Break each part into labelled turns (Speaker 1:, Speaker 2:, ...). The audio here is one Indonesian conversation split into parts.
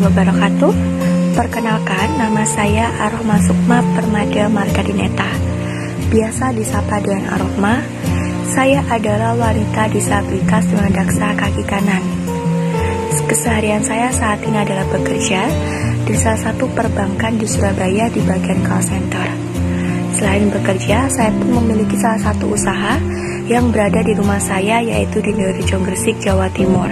Speaker 1: wabarakatuh. Perkenalkan, nama saya Arohma Sukma Permada Margadineta. Biasa disapa dengan Arohma. Saya adalah wanita disabilitas tunadaksa kaki kanan. Keseharian saya saat ini adalah bekerja di salah satu perbankan di Surabaya di bagian call center. Selain bekerja, saya pun memiliki salah satu usaha yang berada di rumah saya, yaitu di Dorejo, Gresik, Jawa Timur.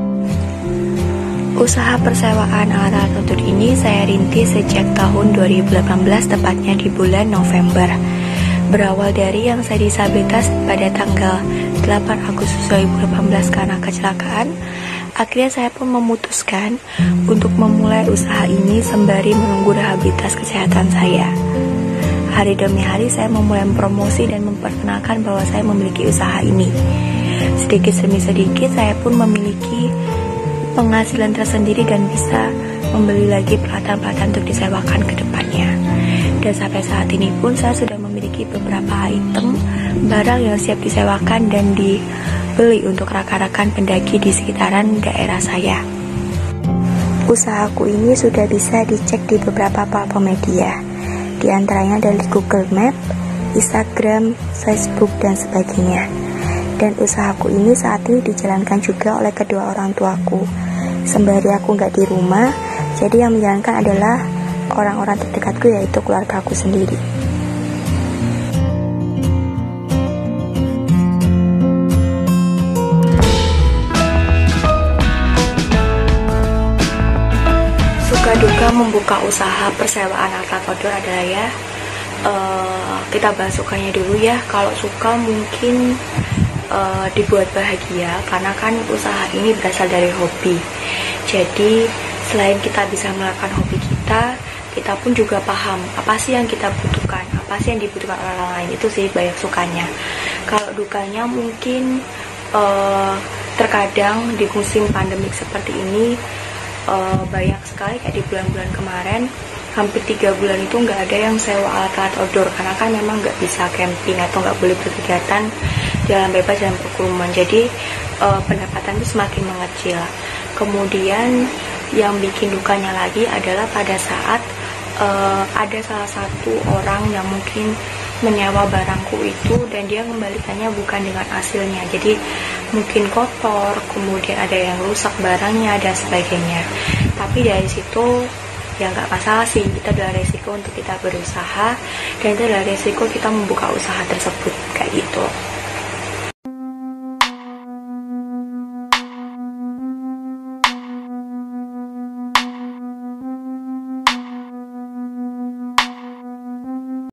Speaker 1: Usaha persewaan alat-alat tutur ini saya rintis sejak tahun 2018, tepatnya di bulan November. Berawal dari yang saya disabilitas pada tanggal 8 Agustus 2018 karena kecelakaan, akhirnya saya pun memutuskan untuk memulai usaha ini sembari menunggu rehabilitas kesehatan saya. Hari demi hari saya memulai promosi dan memperkenalkan bahwa saya memiliki usaha ini. Sedikit demi sedikit saya pun memiliki penghasilan tersendiri dan bisa membeli lagi peralatan-peralatan untuk disewakan ke depannya. Dan sampai saat ini pun saya sudah memiliki beberapa item barang yang siap disewakan dan dibeli untuk rekan-rekan pendaki di sekitaran daerah saya. Usahaku ini sudah bisa dicek di beberapa platform media, di antaranya dari Google Map, Instagram, Facebook, dan sebagainya. Dan usahaku ini saat ini dijalankan juga oleh kedua orang tuaku. Sembari aku nggak di rumah, jadi yang menjalankan adalah orang-orang terdekatku, yaitu keluarga aku sendiri. Suka duka membuka usaha persewaan alat outdoor adalah kita bahas sukanya dulu ya. Kalau suka mungkin dibuat bahagia, karena kan usaha ini berasal dari hobi. Jadi selain kita bisa melakukan hobi kita pun juga paham apa sih yang kita butuhkan, apa sih yang dibutuhkan orang lain. Itu sih banyak sukanya. Kalau dukanya mungkin terkadang di musim pandemik seperti ini banyak sekali, kayak di bulan-bulan kemarin hampir 3 bulan itu nggak ada yang sewa alat-alat outdoor, karena kan memang nggak bisa camping atau nggak boleh berkegiatan jalan bebas dalam kerumunan. Jadi pendapatan itu semakin mengecil. Kemudian yang bikin dukanya lagi adalah pada saat ada salah satu orang yang mungkin menyewa barangku itu dan dia mengembalikannya bukan dengan hasilnya. Jadi mungkin kotor, kemudian ada yang rusak barangnya dan sebagainya. Tapi dari situ ya nggak masalah sih, kita adalah resiko untuk kita berusaha, dan itu adalah resiko kita membuka usaha tersebut, kayak gitu.